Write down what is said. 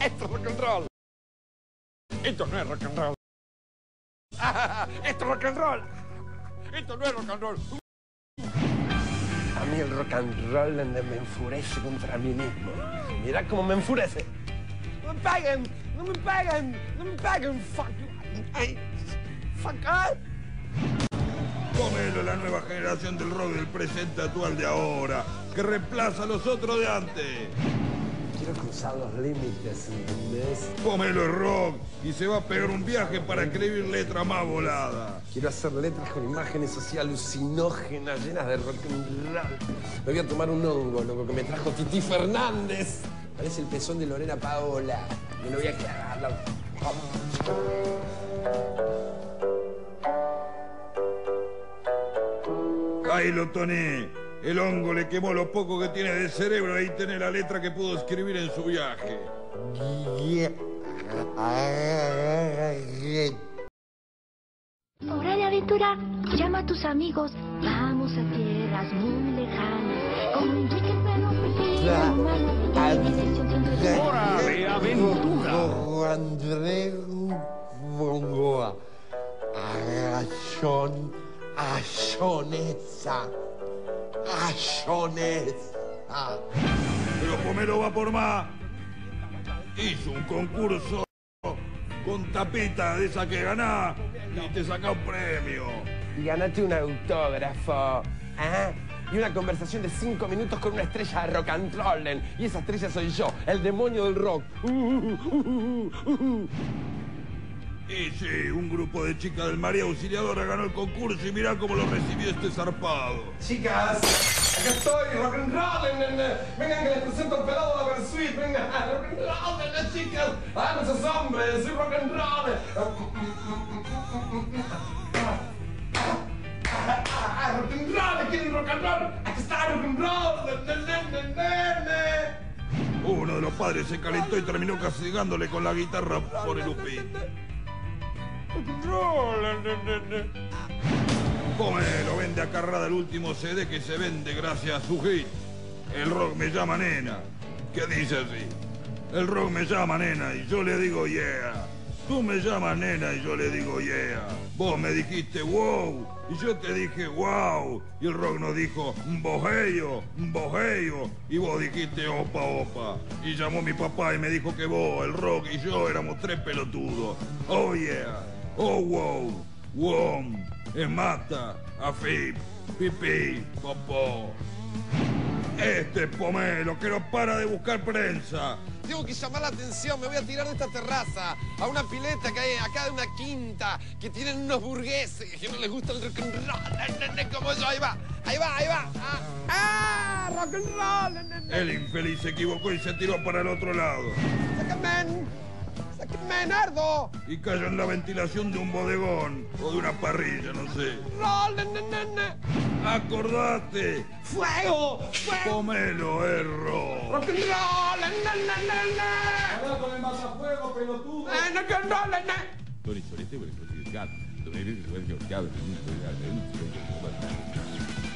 Esto es rock and roll. Esto no es rock and roll. Esto es rock and roll. Esto no es rock and roll. A mí el rock and roll me enfurece contra mí mismo. Mirá cómo me enfurece. ¡No me peguen! ¡No me peguen! ¡No me peguen! ¡Fuck you! Ay, ¡fuck up! Pomelo es la nueva generación del rock del presente actual de ahora, que reemplaza a los otros de antes. Quiero cruzar los límites, ¿entendés? Pomelo es rock y se va a pegar un viaje para escribir letras más voladas. Quiero hacer letras con imágenes así alucinógenas, llenas de rock and roll. Me voy a tomar un hongo, loco, que me trajo Titi Fernández. Parece el pezón de Lorena Paola. Me lo voy a cagar, loco. Ahí lo toné. El hongo le quemó lo poco que tiene de cerebro. Ahí tiene la letra que pudo escribir en su viaje. Hora de aventura, llama a tus amigos, vamos a tierras muy lejanas, como Enrique el Bueno, Hora de aventura. André Bongoa. Ayonesa. Pero Pomelo va por más. Hizo un concurso con tapita de esa que ganás y te saca un premio. Y ganate un autógrafo. ¿Ah? Y una conversación de 5 minutos con una estrella de rock and roll. Y esa estrella soy yo, el demonio del rock. Y sí, un grupo de chicas del María Auxiliadora ganó el concurso y mirá cómo lo recibió este zarpado. Chicas, acá estoy, rock and roll. Vengan que les presento el pelado de la Versuit. Vengan, rock and roll, chicas. Ah, no seas hombres, soy rock and roll. Rock and roll, ¿quieren rock and roll? Aquí está rock and roll. Uno de los padres se calentó y terminó castigándole con la guitarra por el upín. Pomelo vende a carrada el último CD que se vende gracias a su hit. El rock me llama nena. ¿Qué dice así? El rock me llama nena y yo le digo yeah. Tú me llamas nena y yo le digo yeah. Vos me dijiste wow y yo te dije wow. Y el rock nos dijo bojeyo, bojeyo. Y vos dijiste opa, opa. Y llamó mi papá y me dijo que vos, el rock y yo éramos 3 pelotudos. Oh yeah, oh wow, wow. Es mata, afip, pipí, popó. Este es Pomelo que no para de buscar prensa. Tengo que llamar la atención, me voy a tirar de esta terraza a una pileta que hay acá de una quinta que tienen unos burgueses que no les gusta el rock and roll, como yo, ahí va. Rock and roll. El infeliz se equivocó y se tiró para el otro lado. ¡Sáquenme, nardo! Y cayó en la ventilación de un bodegón o de una parrilla, no sé. ¡Acordate! ¡Fuego! Pomelo es rock. ¡Rock and roll! Habla con el matafuego, pelotudo. ¡Rock and roll! Tony Solete, bueno, gato.